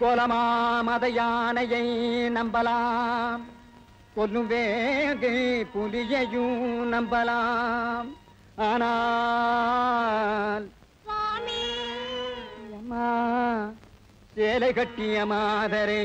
கோலமாமத யானையை நம்பலாம், கொல்லும் வேகை புலியையும் நம்பலாம். ஆனால் அம்மா சேலை கட்டிய மாதரை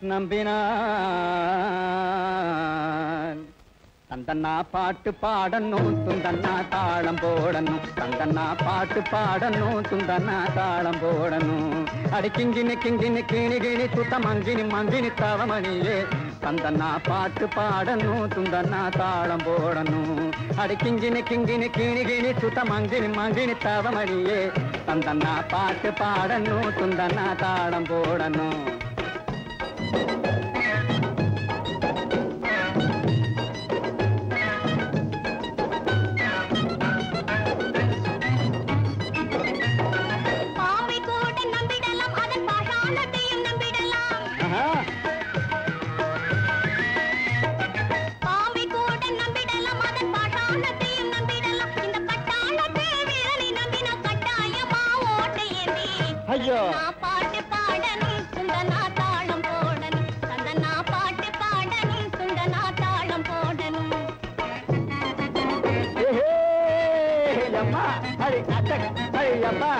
நம்பினான். தந்தன்னா பாட்டு பாடணும், துந்தன்னா தாளம் போடணும். தந்தன்னா பாட்டு பாடணும், துந்தன்னா தாளம் போடணும். அடி கிங்கினி கிங்கினி கிணி கிணி துத்த மங்கினி மங்கினி தவமணியே. தந்தன்னா பாட்டு பாடணும், துந்தன்னா தாளம் போடணும். அடி கிங்கினி கிங்கினி கிணி கிணி துத்த மங்கினி மங்கினி தவமணியே. தந்தன்னா பாட்டு பாடணும், துந்தன்னா தாளம் போடணும். ஐயோ பாட்டு பாடணும், சுந்தனா தாளம் போடணும். சந்தனா பாட்டு பாடணும், சுந்தனா தாளம் போடணும். அம்மா அடி அத்தக அம்மா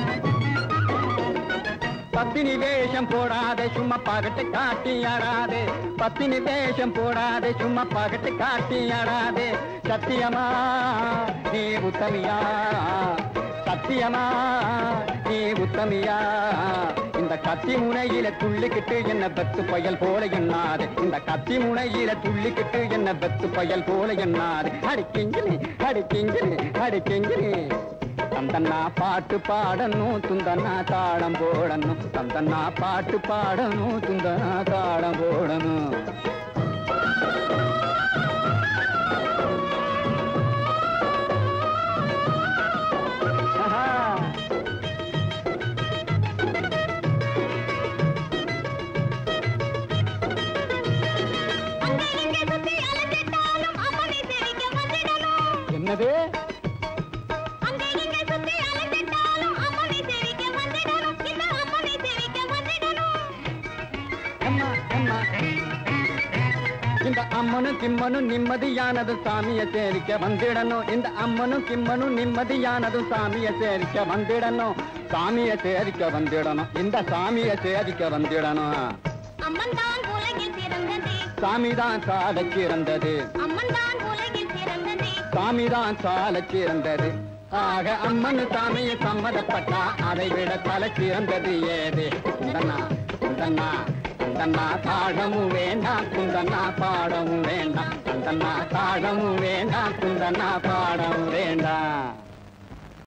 பத்தினி வேஷம் போடாதே, சும்மா பகட்டு காட்டி ஆடாதே. பத்தினி வேஷம் போடாதே, சும்மா பகட்டு காட்டி ஆடாதே. சத்தியமா நீ உத்தமியா, சத்தியமா நீ உத்தமியா. இந்த கத்தி முனையில துள்ளிக்கிட்டு என்ன பெத்து பயல் போல எண்ணாது. இந்த கத்தி முனையில துள்ளிக்கிட்டு என்ன பெத்து பயல் போல எண்ணாது. அடிக்கிங்கினி அடிக்கிங்கினி அடிக்கிங்கினி. தந்தன்னா பாட்டு பாடணும், துந்தன்னா தாளம் போடணும். தந்தன்னா பாட்டு பாடணும், துந்தன்னா தாளம் போடணும். என்னது இந்த அம்மனும் கிம்மனும் நிம்மதியானது சாமிய சேரிக்க வந்திடணும். இந்த அம்மனும் கிம்மனும் நிம்மதியானது சாமிய சேரிக்க வந்திடணும். சாமிய சேரிக்க வந்திடணும். இந்த சாமிய சேரிக்க வந்திடணும். சாமிதான் சால சிறந்தது, சாமிதான் சால சிறந்தது. ஆக அம்மன் சாமியை சம்மதப்பட்டா அதை விட தலை சிறந்தது ஏது? குந்தன்னா குந்தன்னா குந்தன்னா தாழமும் வேண்டாம், குந்தன்னா பாடமும் வேண்டாம். குந்தன்னா தாழமும் வேண்டாம், குந்தன்னா பாடமும் வேண்டாம்.